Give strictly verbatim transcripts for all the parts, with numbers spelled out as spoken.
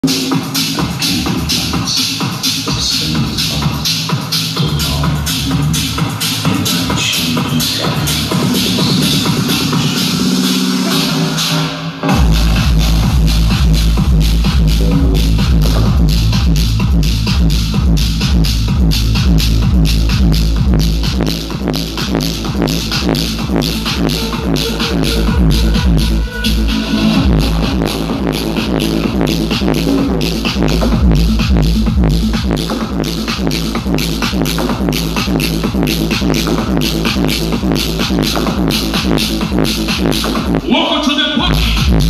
Welcome to the party.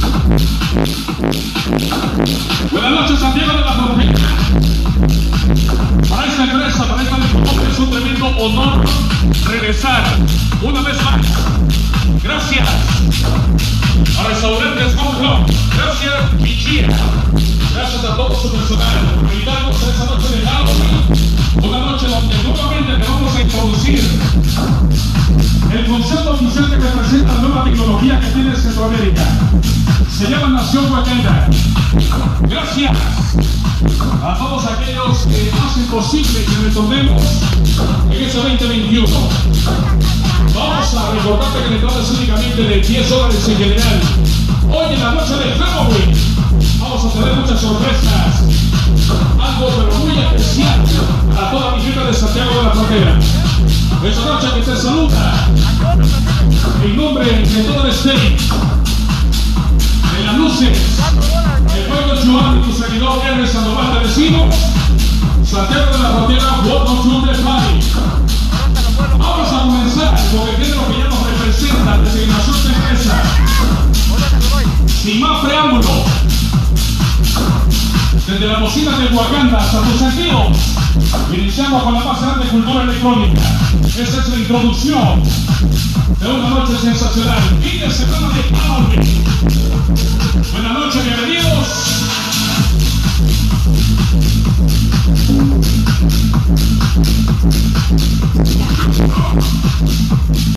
Buenas noches, Santiago de la Frontera. Para esta empresa, para esta empresa es un tremendo honor regresar una vez más. Gracias a Restaurantes Home Club. Gracias, Michia. Gracias a todo su personal. Invitarnos a esta noche de Halloween. Una noche donde nuevamente te vamos a introducir el concepto oficial que representa la nueva tecnología que tiene Centroamérica. Se llama Nación Wakanda. Gracias a todos aquellos que hacen posible que retornemos en este veinte veintiuno. Vamos a recordarte que la entrada es únicamente de diez dólares en general. Hoy en la noche de Halloween vamos a tener muchas sorpresas. Algo pero muy especial a toda mi gente de Santiago de la Frontera. Esta noche que te saluda en nombre de todo el state, de las luces, el pueblo Joan y tu servidor R. Sandoval, te decimos Santiago de la Frontera, welcome to the party. Vamos a comenzar con el género que ya nos representa, designación de empresa. Sin más preámbulo, desde la bocina de Wakanda hasta tus sentidos, iniciamos con la más grande cultura electrónica. Esta es la introducción de una noche sensacional. Fin de semana de Halloween. Buenas noches, bienvenidos.